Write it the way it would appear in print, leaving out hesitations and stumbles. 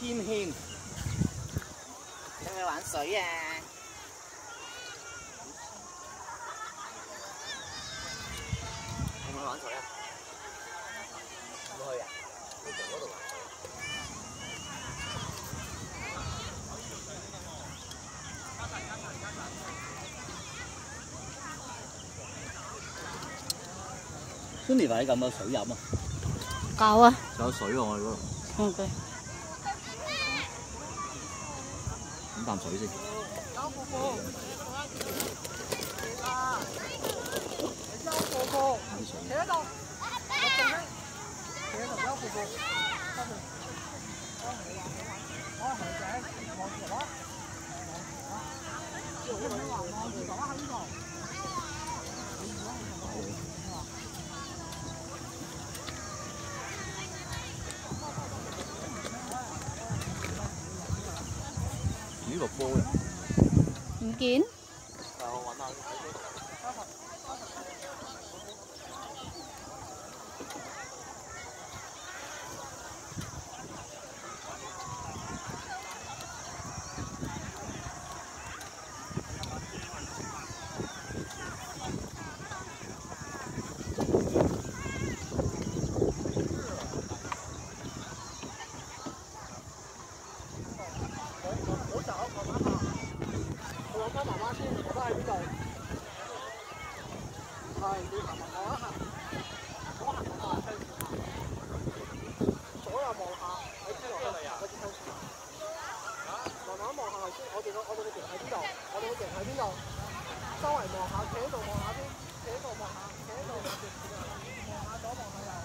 天軒。有冇玩水啊？有冇玩水啊？冇去啊？你從嗰度玩水。Sunny 話你咁有水飲啊？ 夠啊！ 仲有水喎，我哋嗰度。 OK。 飲啖水先。有婆婆。有婆婆。企喺度。企喺度，有婆婆。我係仔，望住我。你唔好話望住我喺呢度。呢個波咧？ 唔見。 我揾下先。周圍望下，企喺度望下先，企喺度望下，企喺度望下左望下右。